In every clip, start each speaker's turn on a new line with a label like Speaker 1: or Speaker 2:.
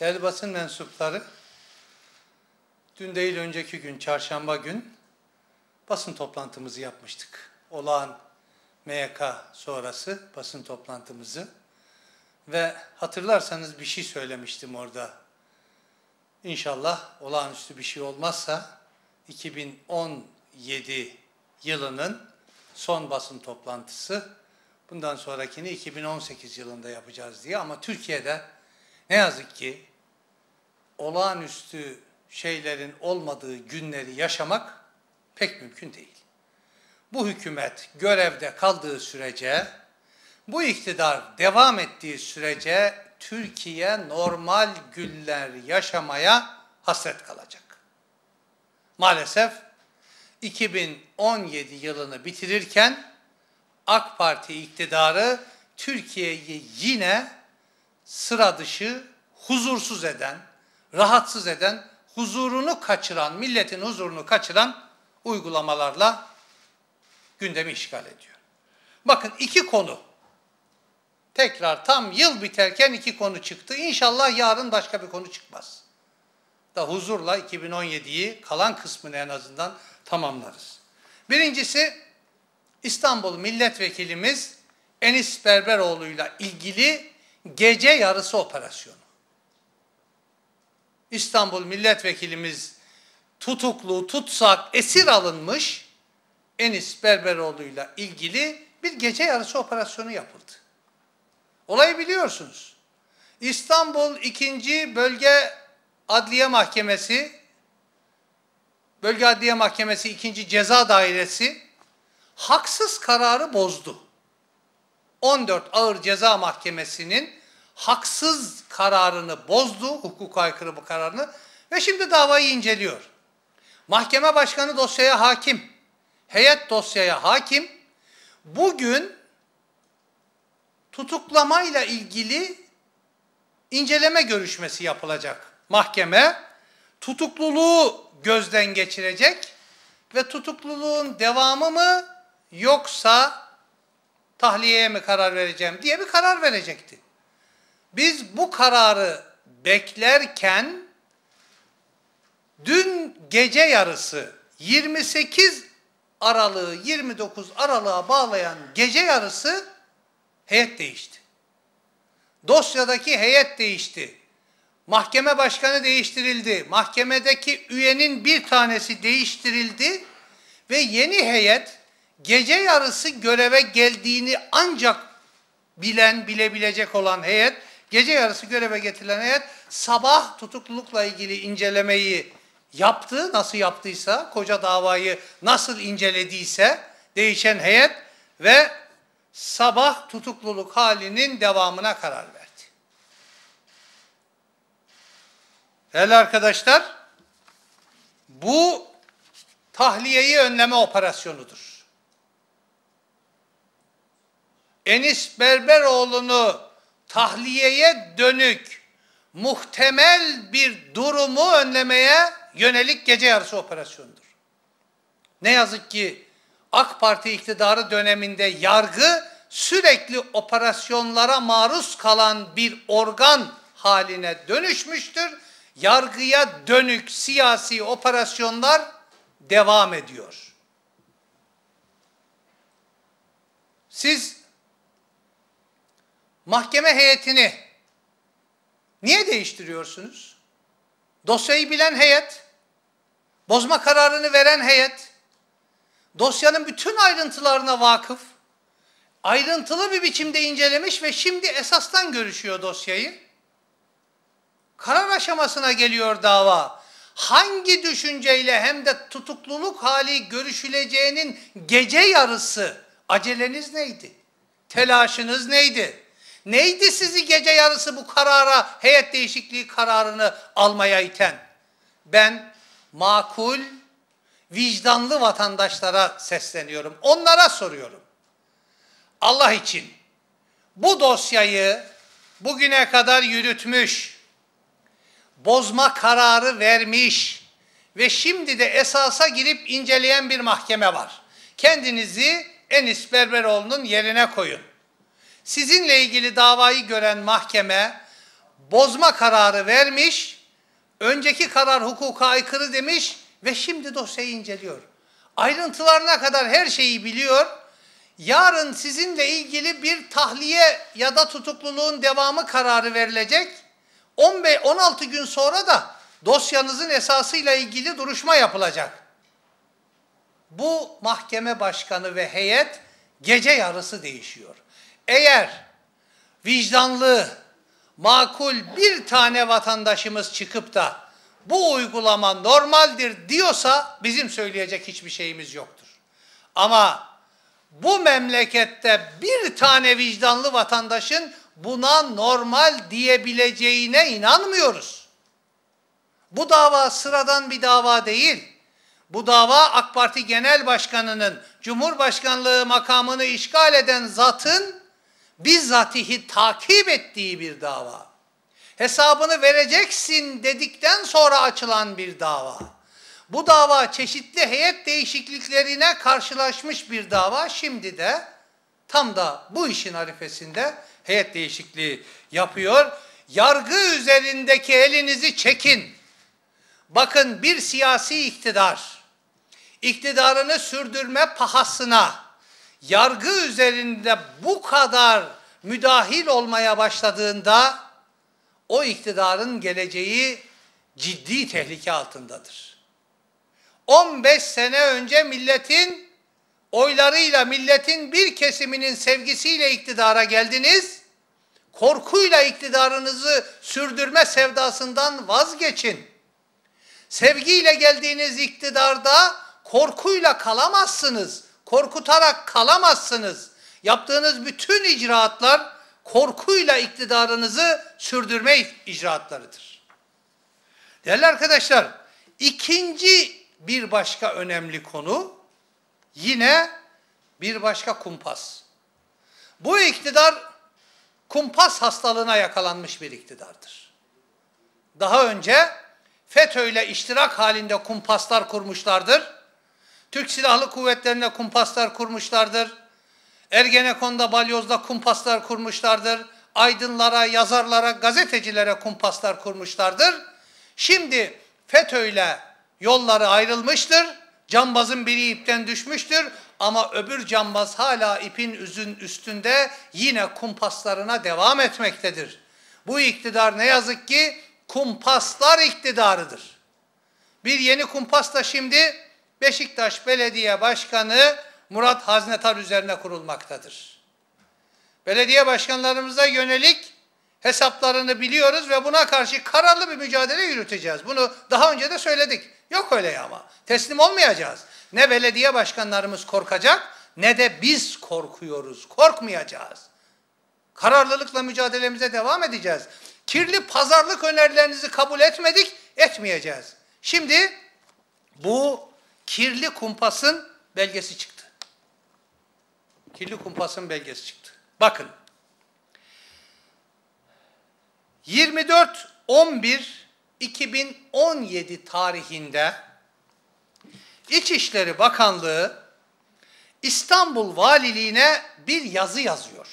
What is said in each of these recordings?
Speaker 1: Değerli basın mensupları, dün değil önceki gün, çarşamba gün basın toplantımızı yapmıştık. Olağan MYK sonrası basın toplantımızı ve hatırlarsanız bir şey söylemiştim orada. İnşallah olağanüstü bir şey olmazsa 2017 yılının son basın toplantısı, bundan sonrakini 2018 yılında yapacağız diye. Ama Türkiye'de ne yazık ki olağanüstü şeylerin olmadığı günleri yaşamak pek mümkün değil. Bu hükümet görevde kaldığı sürece, bu iktidar devam ettiği sürece Türkiye normal günler yaşamaya hasret kalacak. Maalesef 2017 yılını bitirirken AK Parti iktidarı Türkiye'yi yine sıra dışı, huzursuz eden, rahatsız eden, huzurunu kaçıran, milletin huzurunu kaçıran uygulamalarla gündemi işgal ediyor. Bakın iki konu. Tekrar tam yıl biterken iki konu çıktı. İnşallah yarın başka bir konu çıkmaz. Da huzurla 2017'yi kalan kısmını en azından tamamlarız. Birincisi İstanbul Milletvekilimiz Enis Berberoğlu'yla ilgili gece yarısı operasyonu. İstanbul Milletvekilimiz tutuklu, tutsak, esir alınmış, Enis Berberoğlu'yla ilgili bir gece yarısı operasyonu yapıldı. Olayı biliyorsunuz. İstanbul 2. Bölge Adliye Mahkemesi, Bölge Adliye Mahkemesi 2. Ceza Dairesi haksız kararı bozdu. 14 Ağır Ceza Mahkemesi'nin haksız kararını bozdu, hukuka aykırı bu kararını ve şimdi davayı inceliyor. Mahkeme başkanı dosyaya hakim, heyet dosyaya hakim. Bugün tutuklamayla ilgili inceleme görüşmesi yapılacak. Mahkeme tutukluluğu gözden geçirecek ve tutukluluğun devamı mı yoksa tahliyeye mi karar vereceğim diye bir karar verecekti. Biz bu kararı beklerken dün gece yarısı 28 Aralık'ı 29 Aralık'a bağlayan gece yarısı heyet değişti. Dosyadaki heyet değişti. Mahkeme başkanı değiştirildi. Mahkemedeki üyenin bir tanesi değiştirildi ve yeni heyet gece yarısı göreve geldiğini ancak bilebilecek olan heyet, gece yarısı göreve getirilen heyet sabah tutuklulukla ilgili incelemeyi yaptı. Nasıl yaptıysa, koca davayı nasıl incelediyse değişen heyet ve sabah tutukluluk halinin devamına karar verdi. Değerli arkadaşlar, bu tahliyeyi önleme operasyonudur. Enis Berberoğlu'nu tahliyeye dönük muhtemel bir durumu önlemeye yönelik gece yarısı operasyonudur. Ne yazık ki AK Parti iktidarı döneminde yargı sürekli operasyonlara maruz kalan bir organ haline dönüşmüştür. Yargıya dönük siyasi operasyonlar devam ediyor. Siz mahkeme heyetini niye değiştiriyorsunuz? Dosyayı bilen heyet, bozma kararını veren heyet, dosyanın bütün ayrıntılarına vakıf, ayrıntılı bir biçimde incelemiş ve şimdi esastan görüşüyor dosyayı. Karar aşamasına geliyor dava. Hangi düşünceyle hem de tutukluluk hali görüşüleceğinin gece yarısı aceleniz neydi? Telaşınız neydi? Neydi sizi gece yarısı bu karara, heyet değişikliği kararını almaya iten? Ben makul, vicdanlı vatandaşlara sesleniyorum. Onlara soruyorum. Allah için bu dosyayı bugüne kadar yürütmüş, bozma kararı vermiş ve şimdi de esasa girip inceleyen bir mahkeme var. Kendinizi Enis Berberoğlu'nun yerine koyun. Sizinle ilgili davayı gören mahkeme bozma kararı vermiş, önceki karar hukuka aykırı demiş ve şimdi dosyayı inceliyor. Ayrıntılarına kadar her şeyi biliyor. Yarın sizinle ilgili bir tahliye ya da tutukluluğun devamı kararı verilecek. 16 gün sonra da dosyanızın esasıyla ilgili duruşma yapılacak. Bu mahkeme başkanı ve heyet gece yarısı değişiyor. Eğer vicdanlı, makul bir tane vatandaşımız çıkıp da bu uygulama normaldir diyorsa bizim söyleyecek hiçbir şeyimiz yoktur. Ama bu memlekette bir tane vicdanlı vatandaşın buna normal diyebileceğine inanmıyoruz. Bu dava sıradan bir dava değil. Bu dava AK Parti Genel Başkanı'nın Cumhurbaşkanlığı makamını işgal eden zatın bizzatihi takip ettiği bir dava. Hesabını vereceksin dedikten sonra açılan bir dava. Bu dava çeşitli heyet değişikliklerine karşılaşmış bir dava. Şimdi de tam da bu işin arifesinde heyet değişikliği yapıyor. Yargı üzerindeki elinizi çekin. Bakın bir siyasi iktidar, iktidarını sürdürme pahasına yargı üzerinde bu kadar müdahil olmaya başladığında o iktidarın geleceği ciddi tehlike altındadır. 15 sene önce milletin oylarıyla, milletin bir kesiminin sevgisiyle iktidara geldiniz. Korkuyla iktidarınızı sürdürme sevdasından vazgeçin. Sevgiyle geldiğiniz iktidarda korkuyla kalamazsınız. Korkutarak kalamazsınız. Yaptığınız bütün icraatlar korkuyla iktidarınızı sürdürme icraatlarıdır. Değerli arkadaşlar, ikinci bir başka önemli konu yine bir başka kumpas. Bu iktidar kumpas hastalığına yakalanmış bir iktidardır. Daha önce FETÖ'yle iştirak halinde kumpaslar kurmuşlardır. Türk Silahlı Kuvvetleri'ne kumpaslar kurmuşlardır. Ergenekon'da, Balyoz'da kumpaslar kurmuşlardır. Aydınlara, yazarlara, gazetecilere kumpaslar kurmuşlardır. Şimdi FETÖ'yle yolları ayrılmıştır. Cambazın biri ipten düşmüştür. Ama öbür cambaz hala ipin üstünde yine kumpaslarına devam etmektedir. Bu iktidar ne yazık ki kumpaslar iktidarıdır. Bir yeni kumpas da şimdi Beşiktaş Belediye Başkanı Murat Haznetar üzerine kurulmaktadır. Belediye başkanlarımıza yönelik hesaplarını biliyoruz ve buna karşı kararlı bir mücadele yürüteceğiz. Bunu daha önce de söyledik. Yok öyle ama. Teslim olmayacağız. Ne belediye başkanlarımız korkacak ne de biz korkuyoruz. Korkmayacağız. Kararlılıkla mücadelemize devam edeceğiz. Kirli pazarlık önerilerinizi kabul etmedik, etmeyeceğiz. Şimdi bu kirli kumpasın belgesi çıktı. Kirli kumpasın belgesi çıktı. Bakın. 24.11.2017 tarihinde İçişleri Bakanlığı İstanbul Valiliğine bir yazı yazıyor.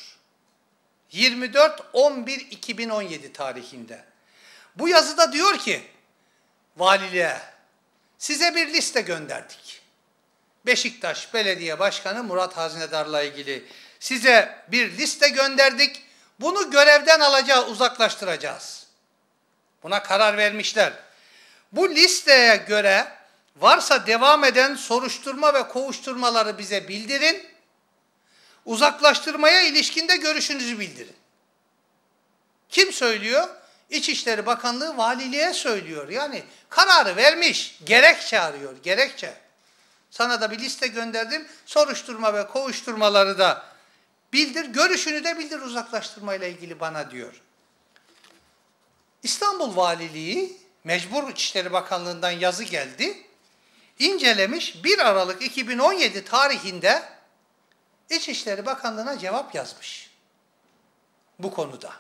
Speaker 1: 24.11.2017 tarihinde. Bu yazıda diyor ki valiliğe size bir liste gönderdik. Beşiktaş Belediye Başkanı Murat Haznedar'la ilgili size bir liste gönderdik. Bunu görevden alacağız, uzaklaştıracağız. Buna karar vermişler. Bu listeye göre varsa devam eden soruşturma ve kovuşturmaları bize bildirin. Uzaklaştırmaya ilişkinde görüşünüzü bildirin. Kim söylüyor? İçişleri Bakanlığı valiliğe söylüyor. Yani kararı vermiş, gerekçe arıyor, gerekçe. Sana da bir liste gönderdim, soruşturma ve kovuşturmaları da bildir, görüşünü de bildir uzaklaştırmayla ilgili bana diyor. İstanbul Valiliği, Mecbur İçişleri Bakanlığı'ndan yazı geldi, incelemiş 1 Aralık 2017 tarihinde İçişleri Bakanlığı'na cevap yazmış bu konuda.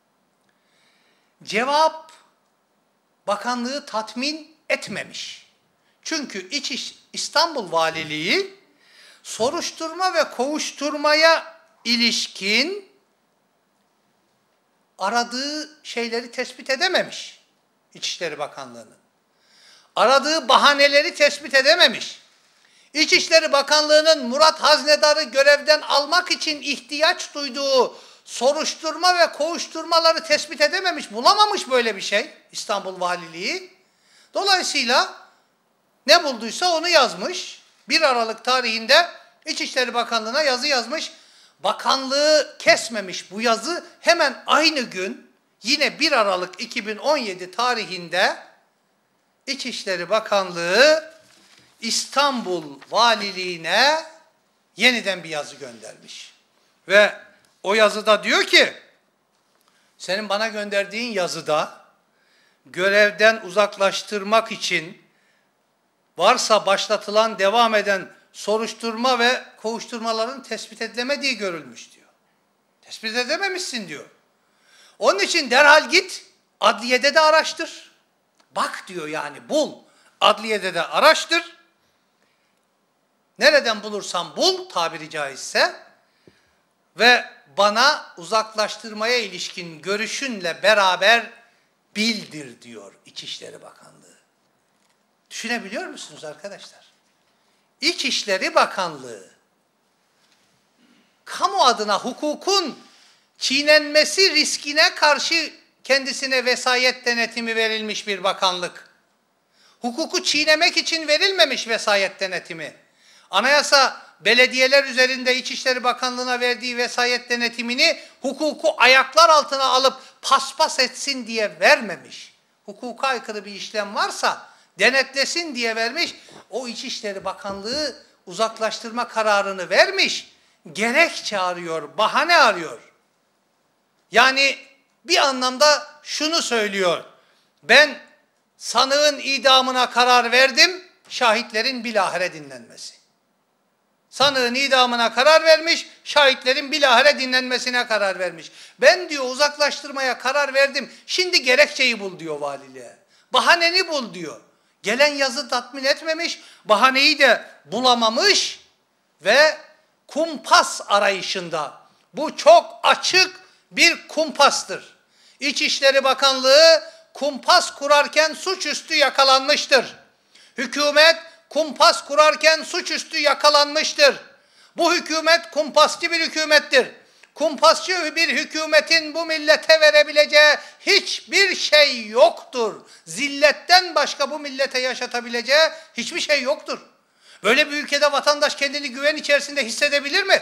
Speaker 1: Cevap bakanlığı tatmin etmemiş. Çünkü İstanbul Valiliği soruşturma ve kovuşturmaya ilişkin aradığı şeyleri tespit edememiş İçişleri Bakanlığı'nın. Aradığı bahaneleri tespit edememiş. İçişleri Bakanlığı'nın Murat Haznedar'ı görevden almak için ihtiyaç duyduğu soruşturma ve kovuşturmaları tespit edememiş, bulamamış böyle bir şey İstanbul Valiliği. Dolayısıyla ne bulduysa onu yazmış. 1 Aralık tarihinde İçişleri Bakanlığı'na yazı yazmış. Bakanlığı kesmemiş bu yazı, hemen aynı gün yine 1 Aralık 2017 tarihinde İçişleri Bakanlığı İstanbul Valiliğine yeniden bir yazı göndermiş. Ve o yazıda diyor ki, senin bana gönderdiğin yazıda görevden uzaklaştırmak için varsa başlatılan, devam eden soruşturma ve kovuşturmaların tespit edilemediği görülmüş diyor. Tespit edememişsin diyor. Onun için derhal git, adliyede de araştır. Bak diyor, yani bul. Adliyede de araştır. Nereden bulursan bul, tabiri caizse, ve bana uzaklaştırmaya ilişkin görüşünle beraber bildir diyor İçişleri Bakanlığı. Düşünebiliyor musunuz arkadaşlar? İçişleri Bakanlığı, kamu adına hukukun çiğnenmesi riskine karşı kendisine vesayet denetimi verilmiş bir bakanlık. Hukuku çiğnemek için verilmemiş vesayet denetimi. Anayasa belediyeler üzerinde İçişleri Bakanlığı'na verdiği vesayet denetimini hukuku ayaklar altına alıp paspas etsin diye vermemiş. Hukuka aykırı bir işlem varsa denetlesin diye vermiş. O İçişleri Bakanlığı uzaklaştırma kararını vermiş. Gerekçe arıyor, bahane arıyor. Yani bir anlamda şunu söylüyor. Ben sanığın idamına karar verdim, şahitlerin bilahare dinlenmesi. Sanığın idamına karar vermiş, şahitlerin bilahare dinlenmesine karar vermiş. Ben diyor uzaklaştırmaya karar verdim, şimdi gerekçeyi bul diyor valiliğe. Bahaneni bul diyor. Gelen yazı tatmin etmemiş, bahaneyi de bulamamış ve kumpas arayışında. Bu çok açık bir kumpastır. İçişleri Bakanlığı kumpas kurarken suçüstü yakalanmıştır. Hükümet kumpas kurarken suçüstü yakalanmıştır. Bu hükümet kumpasçı bir hükümettir. Kumpasçı bir hükümetin bu millete verebileceği hiçbir şey yoktur. Zilletten başka bu millete yaşatabileceği hiçbir şey yoktur. Böyle bir ülkede vatandaş kendini güven içerisinde hissedebilir mi?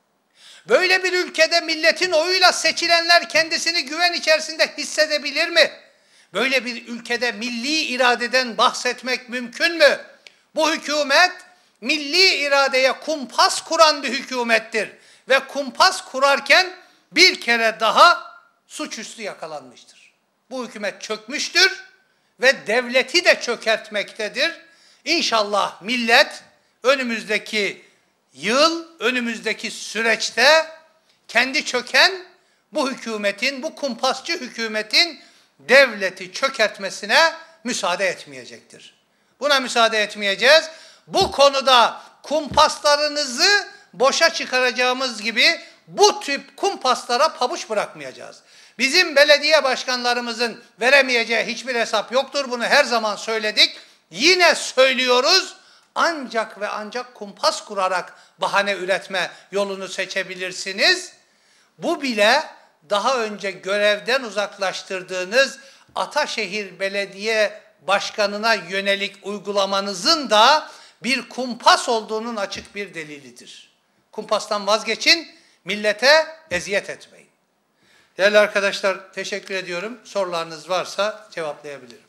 Speaker 1: Böyle bir ülkede milletin oyuyla seçilenler kendisini güven içerisinde hissedebilir mi? Böyle bir ülkede milli iradeden bahsetmek mümkün mü? Bu hükümet milli iradeye kumpas kuran bir hükümettir. Ve kumpas kurarken bir kere daha suçüstü yakalanmıştır. Bu hükümet çökmüştür ve devleti de çökertmektedir. İnşallah millet önümüzdeki yıl, önümüzdeki süreçte kendi çöken bu hükümetin, bu kumpasçı hükümetin devleti çökertmesine müsaade etmeyecektir. Buna müsaade etmeyeceğiz. Bu konuda kumpaslarınızı boşa çıkaracağımız gibi bu tip kumpaslara pabuç bırakmayacağız. Bizim belediye başkanlarımızın veremeyeceği hiçbir hesap yoktur. Bunu her zaman söyledik. Yine söylüyoruz. Ancak ve ancak kumpas kurarak bahane üretme yolunu seçebilirsiniz. Bu bile daha önce görevden uzaklaştırdığınız Ataşehir Belediye Başkanı'na yönelik uygulamanızın da bir kumpas olduğunun açık bir delilidir. Kumpastan vazgeçin, millete eziyet etmeyin. Değerli arkadaşlar, teşekkür ediyorum. Sorularınız varsa cevaplayabilirim.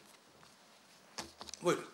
Speaker 1: Buyurun.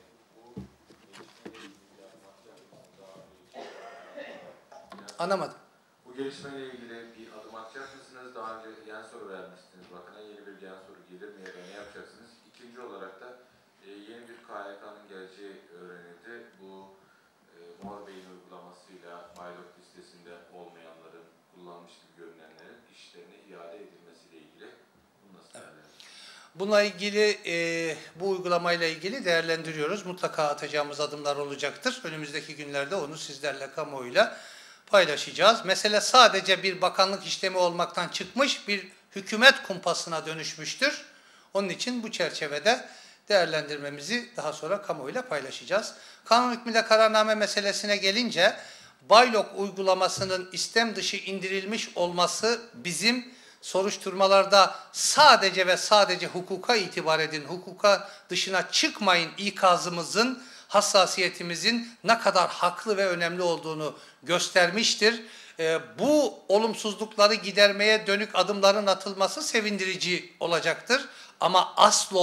Speaker 1: Anlamadım.
Speaker 2: Bu gelişmeyle ilgili bir adım atacak mısınız? Daha önce gen soru vermiştiniz. Bakın yeni bir gen soru gelir mi ya da ne yapacaksınız? İkinci olarak da yeni bir KHK'nın geleceği öğrenildi. Bu Mor Bey'in uygulamasıyla maylok listesinde olmayanların, kullanmış gibi görünenlerin işlerine iade edilmesiyle ilgili. Bunu nasıl değerlendiriyorsunuz?
Speaker 1: Bununla ilgili, bu uygulamayla ilgili değerlendiriyoruz. Mutlaka atacağımız adımlar olacaktır. Önümüzdeki günlerde onu sizlerle, kamuoyuyla paylaşacağız. Mesele sadece bir bakanlık işlemi olmaktan çıkmış, bir hükümet kumpasına dönüşmüştür. Onun için bu çerçevede değerlendirmemizi daha sonra kamuoyuyla paylaşacağız. Kanun hükmüyle kararname meselesine gelince, Baylok uygulamasının istem dışı indirilmiş olması bizim soruşturmalarda sadece ve sadece hukuka itibar edin, hukuka dışına çıkmayın ikazımızın, hassasiyetimizin ne kadar haklı ve önemli olduğunu göstermiştir. Bu olumsuzlukları gidermeye dönük adımların atılması sevindirici olacaktır. Ama asıl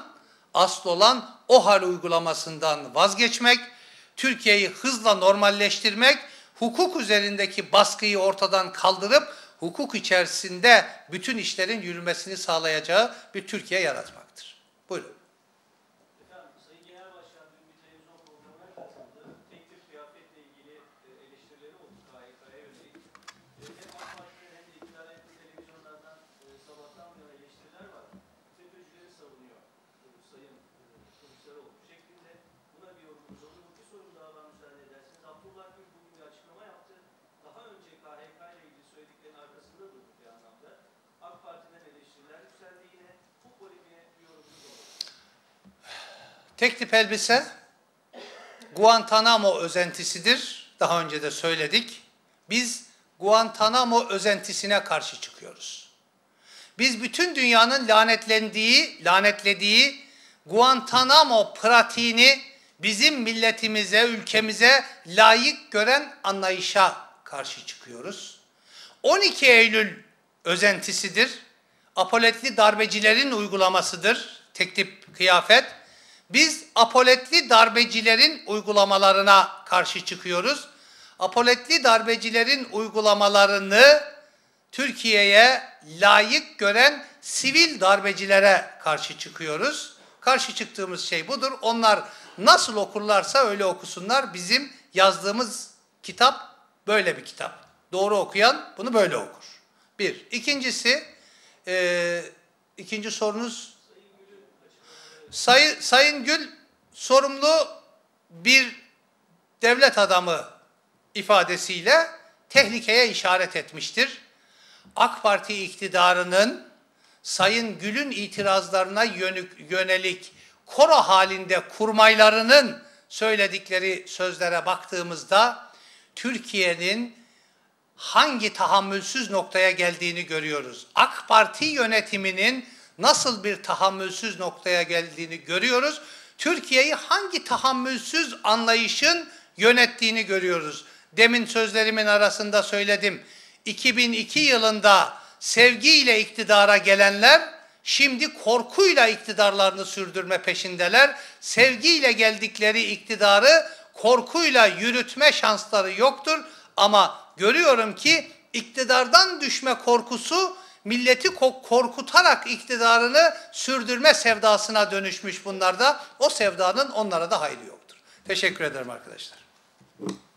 Speaker 1: olan OHAL uygulamasından vazgeçmek, Türkiye'yi hızla normalleştirmek, hukuk üzerindeki baskıyı ortadan kaldırıp hukuk içerisinde bütün işlerin yürümesini sağlayacağı bir Türkiye yaratmaktır. Buyurun.
Speaker 3: Efendim, Sayın Genel Başkan dün bir televizyon programına katıldı. Tek tip kıyafetle ilgili eleştirileri oldu KHK'ya yönelik. Hem AK Parti'den hem de iktidar yakın televizyonlardan sabahtan bu yana eleştiriler var. FETÖ'cüleri savunuyor Sayın Kılıçdaroğlu şeklinde. Buna bir yorumunuz olur mu? Bir sorun daha var, müsaade ederseniz. Abdullah Gül bugün bir açıklama yaptı. Daha önce KHK ile ilgili söylediklerinin arkasında durduk bir anlamda. AK Parti'den eleştiriler yükseldi yine. Bu polemiğe bir yorumunuz olur mu?
Speaker 1: Tek tip elbise Guantanamo özentisidir. Daha önce de söyledik. Biz Guantanamo özentisine karşı çıkıyoruz. Biz bütün dünyanın lanetlediği Guantanamo pratiğini bizim milletimize, ülkemize layık gören anlayışa karşı çıkıyoruz. 12 Eylül özentisidir. Apoletli darbecilerin uygulamasıdır. Tek tip kıyafet. Biz apoletli darbecilerin uygulamalarına karşı çıkıyoruz. Apoletli darbecilerin uygulamalarını Türkiye'ye layık gören sivil darbecilere karşı çıkıyoruz. Karşı çıktığımız şey budur. Onlar nasıl okurlarsa öyle okusunlar. Bizim yazdığımız kitap böyle bir kitap. Doğru okuyan bunu böyle okur. Bir. İkinci sorunuz... Sayın Gül sorumlu bir devlet adamı ifadesiyle tehlikeye işaret etmiştir. AK Parti iktidarının Sayın Gül'ün itirazlarına yönelik koro halinde kurmaylarının söyledikleri sözlere baktığımızda Türkiye'nin hangi tahammülsüz noktaya geldiğini görüyoruz. AK Parti yönetiminin nasıl bir tahammülsüz noktaya geldiğini görüyoruz. Türkiye'yi hangi tahammülsüz anlayışın yönettiğini görüyoruz. Demin sözlerimin arasında söyledim. 2002 yılında sevgiyle iktidara gelenler şimdi korkuyla iktidarlarını sürdürme peşindeler. Sevgiyle geldikleri iktidarı korkuyla yürütme şansları yoktur. Ama görüyorum ki iktidardan düşme korkusu milleti korkutarak iktidarını sürdürme sevdasına dönüşmüş bunlarda. O sevdanın onlara da hayrı yoktur. Teşekkür ederim arkadaşlar.